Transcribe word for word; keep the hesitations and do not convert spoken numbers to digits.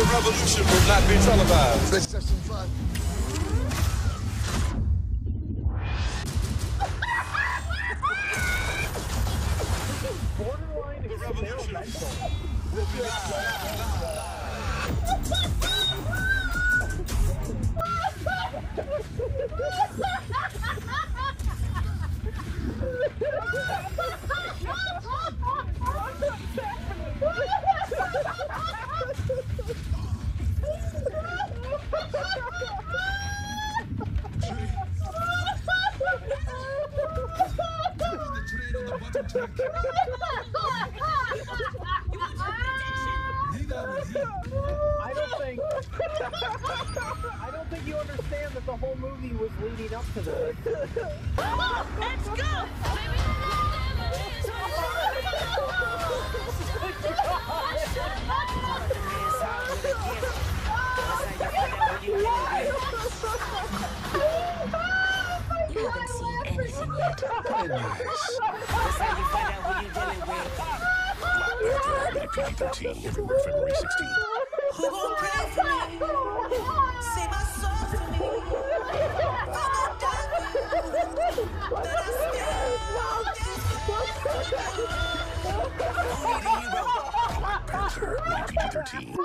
The revolution will not be televised. Let's have some fun. Borderline experimental. I don't think I don't think you understand that the whole movie was leading up to this. Let's go! You haven't seen anything yet. Goodness. That's how you find out who you dealing with. Black Panther, rated P G thirteen, everywhere February sixteenth. Who gon' pray for me? Save my soul for me. For the devil that I Black Panther, rated P G thirteen.